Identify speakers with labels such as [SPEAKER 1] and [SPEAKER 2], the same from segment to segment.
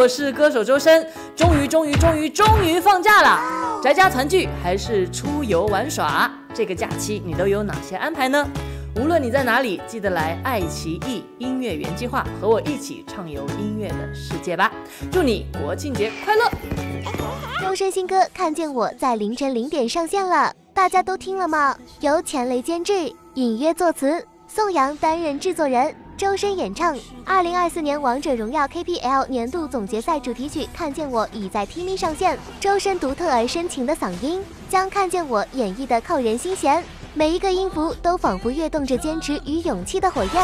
[SPEAKER 1] 我是歌手周深，终于放假了！宅家团聚还是出游玩耍？这个假期你都有哪些安排呢？无论你在哪里，记得来爱奇艺音乐园计划和我一起畅游音乐的世界吧！祝你国庆节快乐！
[SPEAKER 2] 周深新歌《看见我》在凌晨0点上线了，大家都听了吗？由钱雷监制，尹约作词，宋阳担任制作人，周深演唱。2024年王者荣耀 KPL 年度总决赛主题曲《看见我》已在 TME 上线，周深独特而深情的嗓音将《看见我》演绎得扣人心弦，每一个音符都仿佛跃动着坚持与勇气的火焰。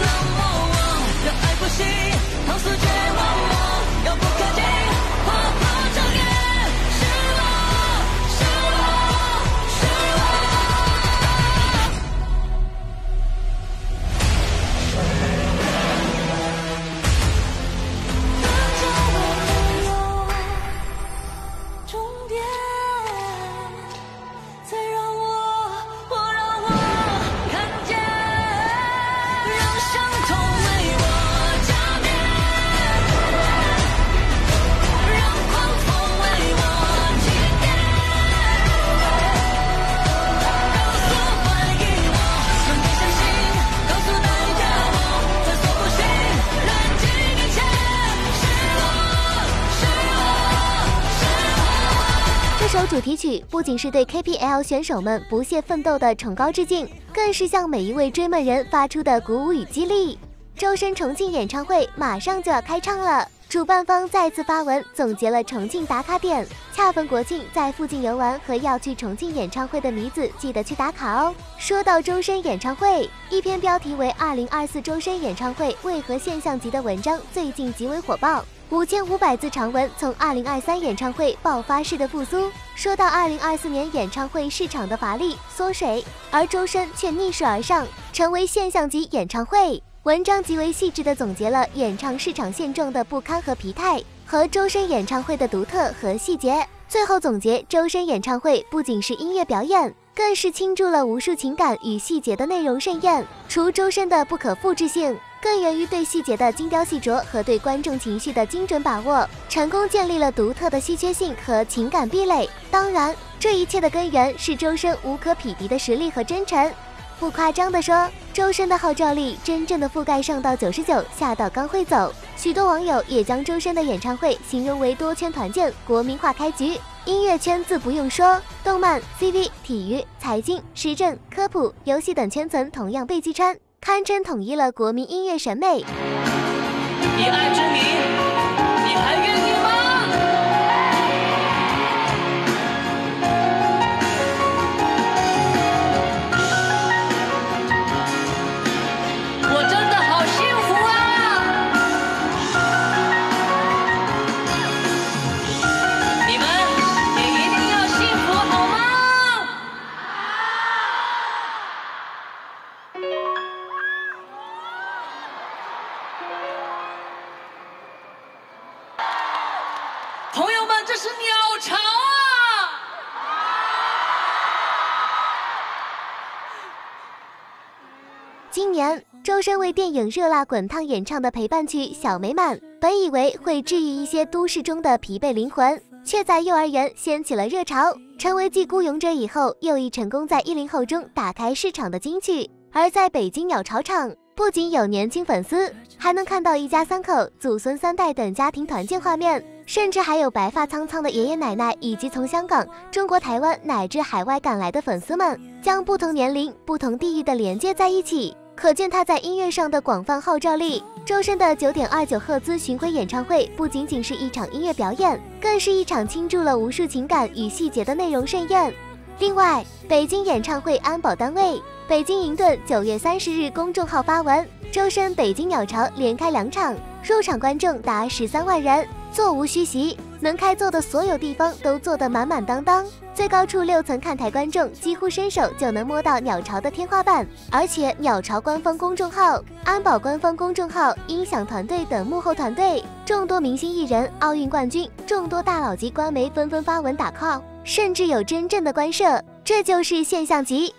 [SPEAKER 2] 这首主题曲不仅是对 KPL 选手们不懈奋斗的崇高致敬，更是向每一位追梦人发出的鼓舞与激励。周深重庆演唱会马上就要开唱了，主办方再次发文总结了重庆打卡点，恰逢国庆，在附近游玩和要去重庆演唱会的迷子记得去打卡哦。说到周深演唱会，一篇标题为2024周深演唱会为何现象级的文章最近极为火爆。5500字长文从2023演唱会爆发式的复苏，说到2024年演唱会市场的乏力缩水，而周深却逆势而上，成为现象级演唱会。文章极为细致地总结了演唱市场现状的不堪和疲态，和周深演唱会的独特和细节。最后总结，周深演唱会不仅是音乐表演，更是倾注了无数情感与细节的内容盛宴。除周深的不可复制性，更源于对细节的精雕细琢和对观众情绪的精准把握，成功建立了独特的稀缺性和情感壁垒。当然，这一切的根源是周深无可匹敌的实力和真诚。不夸张地说，周深的号召力真正的覆盖上到99，下到刚会走。许多网友也将周深的演唱会形容为多圈团建、国民化开局。音乐圈自不用说，动漫、CV、体育、财经、时政、科普、游戏等圈层同样被击穿，堪称统一了国民音乐审美。
[SPEAKER 1] 以爱之名，你还愿意吗？我真的好幸福啊！你们也一定要幸福好吗？朋友们，这是鸟巢啊！
[SPEAKER 2] 今年，周深为电影《热辣滚烫》演唱的陪伴曲《小美满》，本以为会治愈一些都市中的疲惫灵魂，却在幼儿园掀起了热潮，成为继《孤勇者》以后又一成功在10后中打开市场的金曲。而在北京鸟巢场，不仅有年轻粉丝，还能看到一家3口、祖孙3代等家庭团建画面，甚至还有白发苍苍的爷爷奶奶，以及从香港、中国台湾乃至海外赶来的粉丝们，将不同年龄、不同地域的连接在一起，可见他在音乐上的广泛号召力。周深的9.29赫兹巡回演唱会不仅仅是一场音乐表演，更是一场倾注了无数情感与细节的内容盛宴。另外，北京演唱会安保单位北京银盾9月30日公众号发文，周深北京鸟巢连开2场，入场观众达13万人，座无虚席，能开坐的所有地方都坐得满满当当，最高处6层看台观众几乎伸手就能摸到鸟巢的天花板。而且鸟巢官方公众号、安保官方公众号、音响团队等幕后团队，众多明星艺人、奥运冠军，众多大佬级官媒纷纷发文打 call， 甚至有真正的官摄，这就是现象级。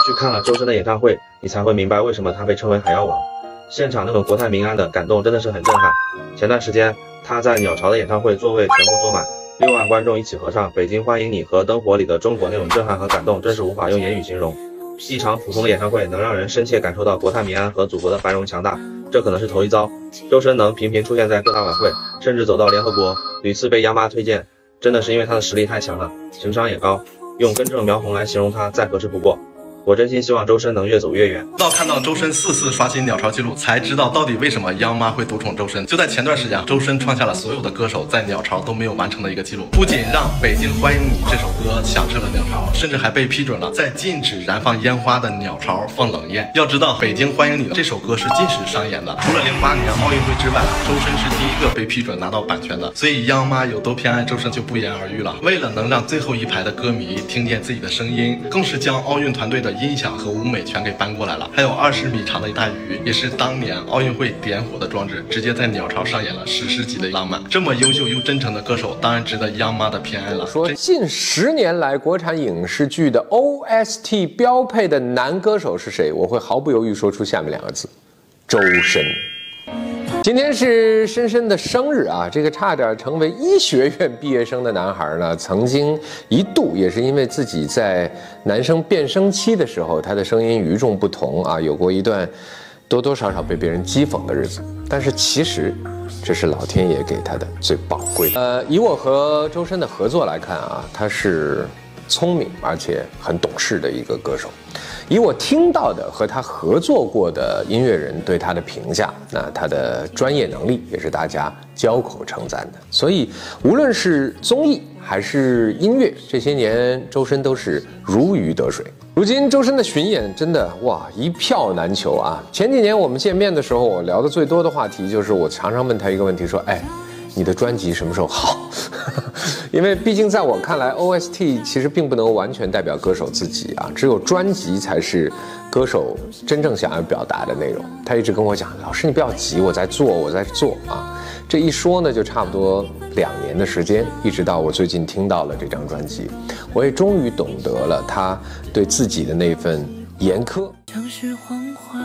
[SPEAKER 3] 去看了周深的演唱会，你才会明白为什么他被称为海妖王。现场那种国泰民安的感动真的是很震撼。前段时间他在鸟巢的演唱会座位全部坐满，6万观众一起合唱《北京欢迎你》和《灯火里的中国》，那种震撼和感动真是无法用言语形容。一场普通的演唱会能让人深切感受到国泰民安和祖国的繁荣强大，这可能是头一遭。周深能频频出现在各大晚会，甚至走到联合国，屡次被央妈推荐，真的是因为他的实力太强了，情商也高，用根正苗红来形容他再合适不过。我真心希望周深能越走越远。
[SPEAKER 4] 到看到周深4次刷新鸟巢纪录，才知道到底为什么央妈会独宠周深。就在前段时间，周深创下了所有的歌手在鸟巢都没有完成的一个纪录，不仅让《北京欢迎你》这首歌响彻了鸟巢，甚至还被批准了在禁止燃放烟花的鸟巢放冷烟。要知道，《北京欢迎你》这首歌是禁止上演的，除了08年奥运会之外，周深是第一个被批准拿到版权的。所以央妈有多偏爱周深就不言而喻了。为了能让最后一排的歌迷听见自己的声音，更是将奥运团队的音响和舞美全给搬过来了，还有20米长的一大鱼，也是当年奥运会点火的装置，直接在鸟巢上演了史诗级的浪漫。这么优秀又真诚的歌手，当然值得央妈的偏爱了。
[SPEAKER 5] 说近10年来国产影视剧的 OST 标配的男歌手是谁？我会毫不犹豫说出下面2个字：周深。今天是深深的生日啊！这个差点成为医学院毕业生的男孩呢，曾经一度也是因为自己在男生变声期的时候，他的声音与众不同啊，有过一段多多少少被别人讥讽的日子。但是其实，这是老天爷给他的最宝贵的。以我和周深的合作来看啊，他是聪明而且很懂事的一个歌手。以我听到的和他合作过的音乐人对他的评价，那他的专业能力也是大家交口称赞的。所以无论是综艺还是音乐，这些年周深都是如鱼得水。如今周深的巡演真的哇一票难求啊！前几年我们见面的时候，我聊的最多的话题就是我常常问他一个问题，说你的专辑什么时候好？因为毕竟在我看来 ，OST 其实并不能完全代表歌手自己啊，只有专辑才是歌手真正想要表达的内容。他一直跟我讲，老师你不要急，我在做啊。这一说呢，就差不多2年的时间，一直到我最近听到了这张专辑，我也终于懂得了他对自己的那份严苛。
[SPEAKER 6] 城市黄昏，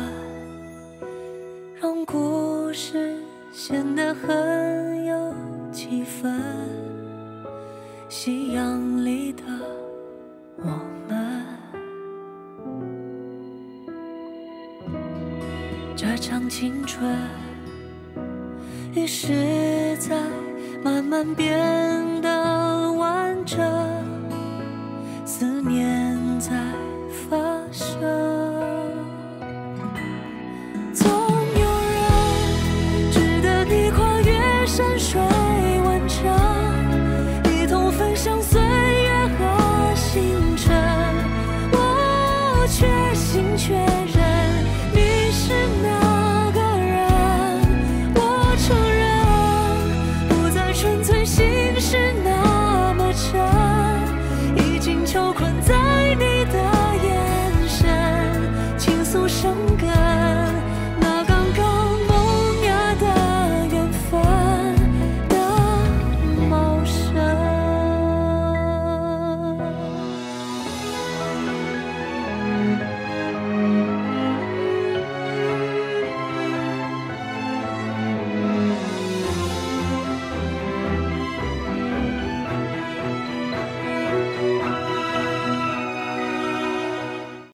[SPEAKER 6] 让故事显得很有气氛。夕阳里的我们，这场青春于是在慢慢变得完整。